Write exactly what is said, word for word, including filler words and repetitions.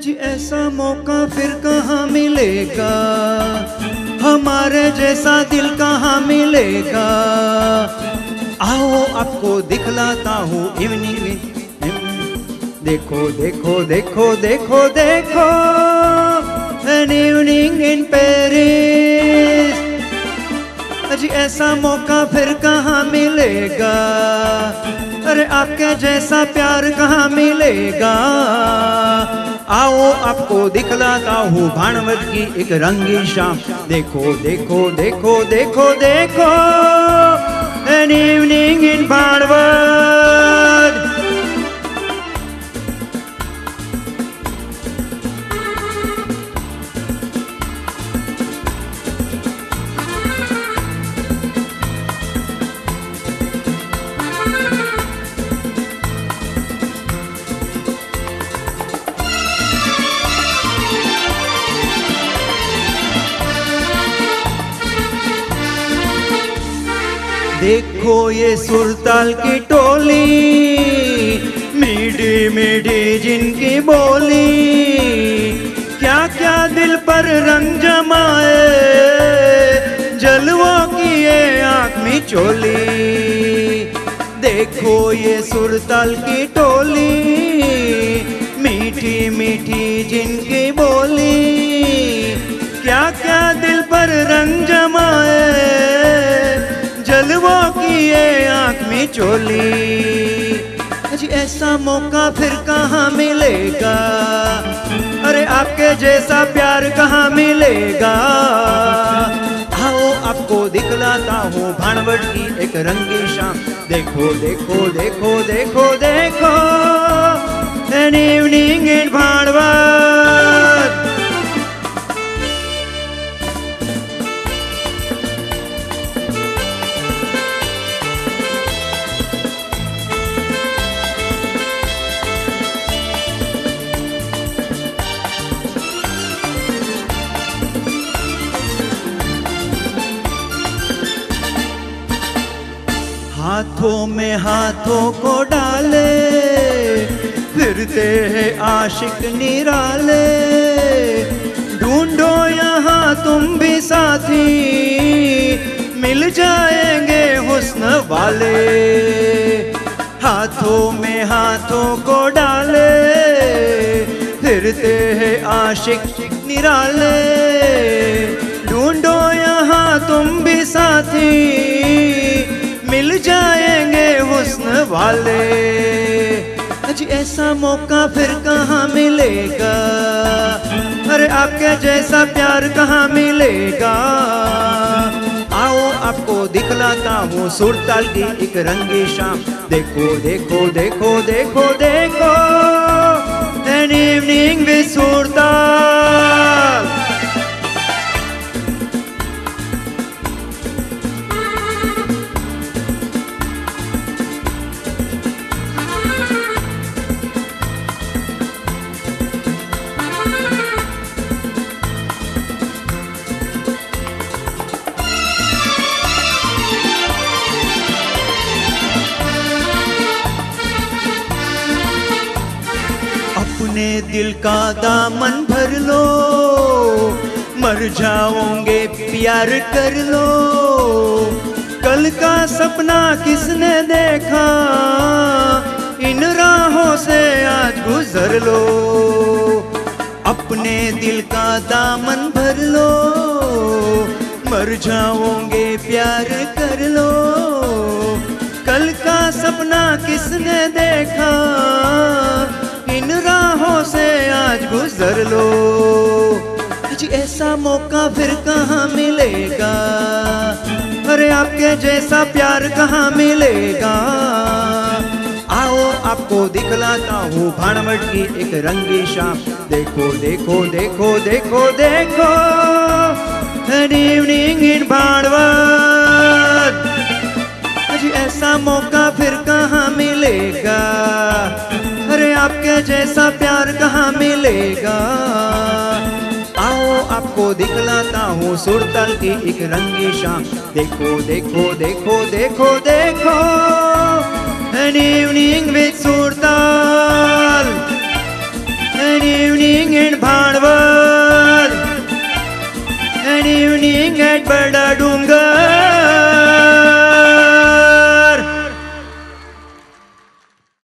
जी ऐसा मौका फिर कहाँ मिलेगा, हमारे जैसा दिल कहाँ मिलेगा। आओ आपको दिखलाता हूँ इवनिंग में, देखो देखो देखो देखो देखो एन इवनिंग इन पेरिस। जी ऐसा मौका फिर कहाँ मिलेगा, अरे आपके जैसा प्यार कहाँ मिलेगा। आओ आपको दिखलाता हूँ भानवत की एक रंगीन शाम, देखो देखो देखो देखो देखो एन इवनिंग इन भानवत। देखो ये सुरताल की टोली, मीठी मीठी जिनकी बोली, क्या क्या दिल पर रंग जमाए, जलवों की ये आँख में चोली। देखो ये सुरताल की टोली, मीठी मीठी जिनकी बोली, क्या क्या दिल पर रंग जमाए, जलवों की ये आँख में चोली। जी ऐसा मौका फिर कहाँ मिलेगा, अरे आपके जैसा प्यार कहाँ मिलेगा। आओ आपको दिखलाता हूँ भानवट की एक रंगीन शाम, देखो देखो देखो देखो देखो एन इवनिंग इन भानवत। हाथों में हाथों को डाले, फिरते हैं आशिक निराले, ढूंढो यहाँ तुम भी साथी, मिल जाएंगे हुस्न वाले। हाथों में हाथों को डाले, फिरते हैं आशिक निराले, ढूंढो यहाँ तुम भी साथी, मिल जाएंगे हुस्न वाले। जी ऐसा मौका फिर कहाँ मिलेगा, अरे आपके जैसा प्यार कहाँ मिलेगा। आओ आपको दिखलाता हूँ सुरताल की एक रंगीन शाम, देखो देखो देखो देखो देखो एन इवनिंग विद सुरताल। अपने दिल का दामन भर लो, मर जाओगे प्यार कर लो, कल का सपना किसने देखा, इन राहों से आज गुजर लो। अपने दिल का दामन भर लो, मर जाओगे प्यार कर लो, कल का सपना किसने देखा, इन राहों से आज गुजर लो। जी ऐसा मौका फिर कहाँ मिलेगा, अरे आपके जैसा प्यार कहाँ मिलेगा। आओ आपको दिखलाता हूँ भानवट की एक रंगीन शाम, देखो देखो देखो देखो देखो एन इवनिंग इन भानवत। जी ऐसा मौका फिर कहाँ मिलेगा, अरे आपके जैसा प्यार कहाँ मिलेगा। आओ आपको दिखलाता हूँ सुरताल की एक रंगीन शाम, देखो देखो देखो देखो देखो an evening with Surtaal, an evening at Bada Dungar